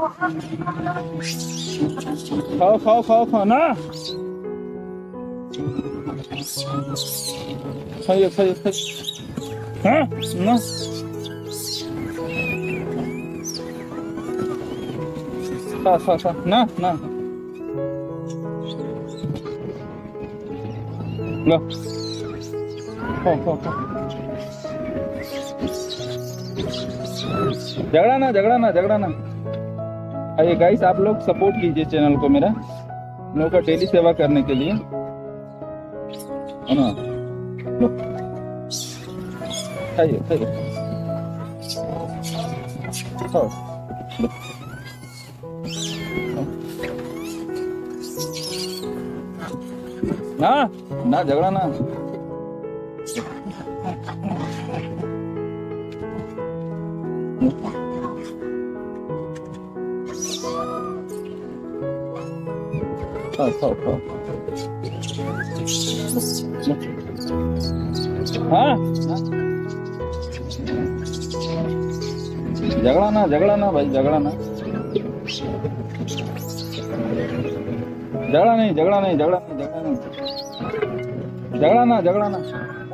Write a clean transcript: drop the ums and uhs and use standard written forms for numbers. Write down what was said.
खाओ खाओ खाओ खाओ ना, खाइए खाइए खाइए। हाँ ना, खा खा खा ना ना, लो खाओ खाओ खाओ। झगड़ा ना झगड़ा ना झगड़ा ना। आइए गाइस, आप लोग सपोर्ट कीजिए चैनल को मेरा, हम लोग का डेली सेवा करने के लिए, है ना। लो खाइए खाइए खाओ, लो, खाओ। ना ना झगड़ा ना। खाओ खाओ खाओ। हाँ झगड़ा ना भाई, झगड़ा ना, झगड़ा नहीं झगड़ा नहीं झगड़ा नहीं झगड़ा नहीं, झगड़ा ना झगड़ा ना।